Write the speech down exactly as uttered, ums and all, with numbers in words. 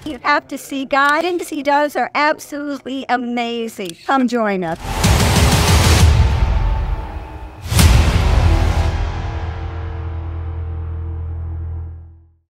You have to see Guy. Things he does are absolutely amazing. Come join us.